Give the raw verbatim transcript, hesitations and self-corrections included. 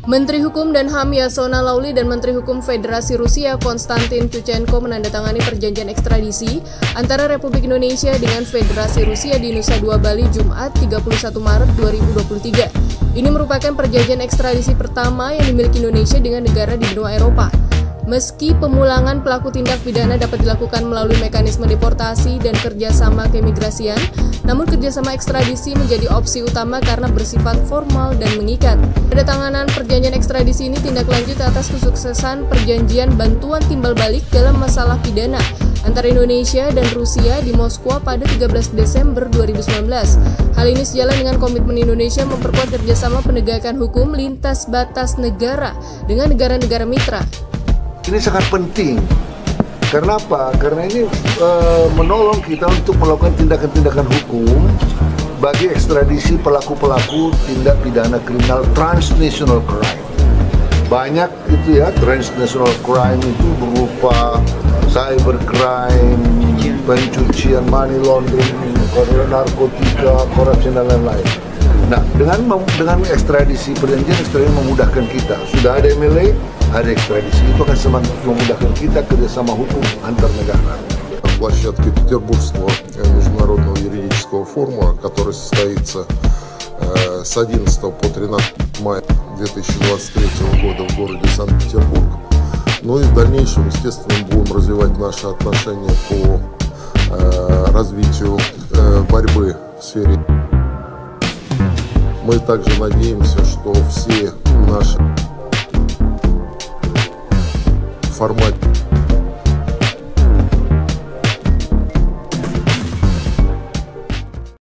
Menteri Hukum dan H A M Yasona Lauli dan Menteri Hukum Federasi Rusia Konstantin Chuchenko menandatangani perjanjian ekstradisi antara Republik Indonesia dengan Federasi Rusia di Nusa Dua Bali Jumat tiga puluh satu Maret dua ribu dua puluh tiga. Ini merupakan perjanjian ekstradisi pertama yang dimiliki Indonesia dengan negara di benua Eropa. Meski pemulangan pelaku tindak pidana dapat dilakukan melalui mekanisme deportasi dan kerjasama keimigrasian, namun kerjasama ekstradisi menjadi opsi utama karena bersifat formal dan mengikat. Penandatanganan perjanjian ekstradisi ini tindak lanjut atas kesuksesan perjanjian bantuan timbal balik dalam masalah pidana antara Indonesia dan Rusia di Moskwa pada tiga belas Desember dua ribu sembilan belas. Hal ini sejalan dengan komitmen Indonesia memperkuat kerjasama penegakan hukum lintas batas negara dengan negara-negara mitra. Ini sangat penting. Karena apa? Karena ini e, menolong kita untuk melakukan tindakan-tindakan hukum bagi ekstradisi pelaku-pelaku tindak pidana kriminal transnational crime. Banyak itu ya, transnational crime itu berupa cybercrime, pencucian money laundering, narkotika, korupsi dan lain-lain. Nah, dengan dengan ekstradisi, perjanjian ekstradisi memudahkan kita. Sudah ada M L A, ada ekstradisi, itu akan semakin memudahkan kita kerjasama hukum antar negara. На площадке Петербургского международного юридического форума, который состоится с одиннадцатого по тринадцатое мая две тысячи двадцать третьего года в городе Санкт-Петербург. Ну и в дальнейшем, естественно, будем развивать наши отношения по развитию борьбы в сфере. Мы также надеемся, что все наши форматы